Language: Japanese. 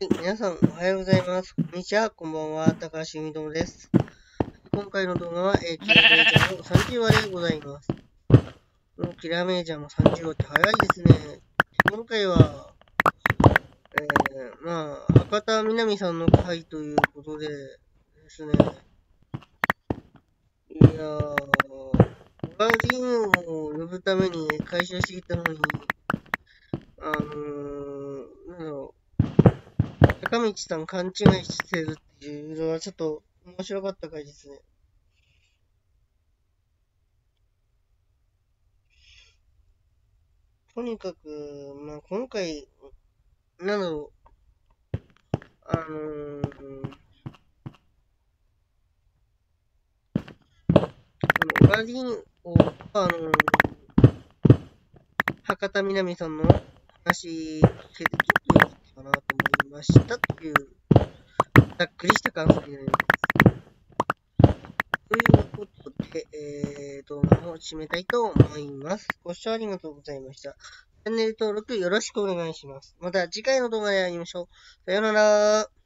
皆さん、おはようございます。こんにちは、こんばんは、高橋由美友です。今回の動画は、キラメージャーの30話でございます。このキラメージャーの30話って早いですね。今回は、博多みなみさんの回ということでですね、いやー、オラジンを呼ぶために回収していたのに、なんだろ高道さん勘違いしてるっていうのはちょっと面白かった回ですね。とにかく、今回、なの、あのー、オラディンを、博多みなみさんの話、聞けてちょっと良かったかなと思いましたという、ざっくりした感想になります。ということで、動画を締めたいと思います。ご視聴ありがとうございました。チャンネル登録よろしくお願いします。また次回の動画で会いましょう。さようなら。